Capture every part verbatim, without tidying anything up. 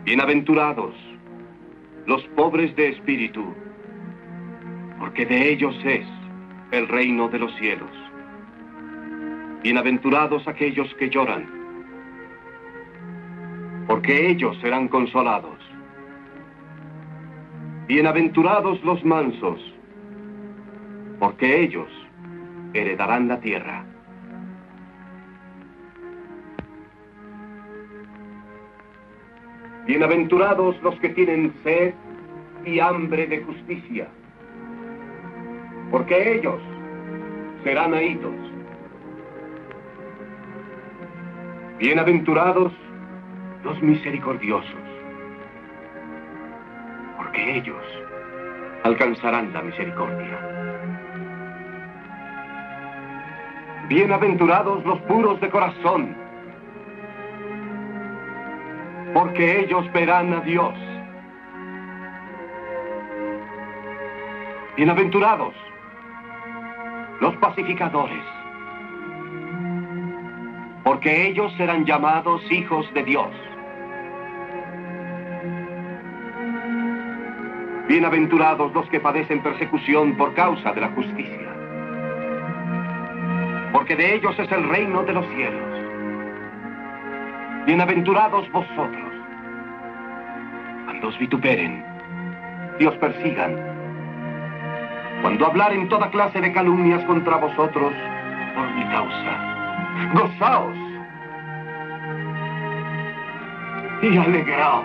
Bienaventurados los pobres de espíritu, porque de ellos es el reino de los cielos. Bienaventurados aquellos que lloran, porque ellos serán consolados. Bienaventurados los mansos, porque ellos heredarán la tierra. Bienaventurados los que tienen sed y hambre de justicia, porque ellos serán oídos. Bienaventurados los misericordiosos, porque ellos alcanzarán la misericordia. Bienaventurados los puros de corazón, porque ellos verán a Dios. Bienaventurados los pacificadores, porque ellos serán llamados hijos de Dios. Bienaventurados los que padecen persecución por causa de la justicia, porque de ellos es el reino de los cielos. Bienaventurados vosotros, cuando os vituperen y os persigan, cuando hablaren toda clase de calumnias contra vosotros por mi causa. Gozaos y alegraos,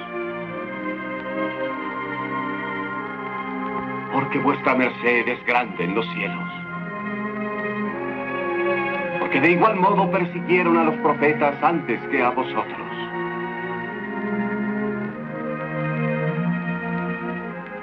porque vuestra merced es grande en los cielos. Porque de igual modo persiguieron a los profetas antes que a vosotros.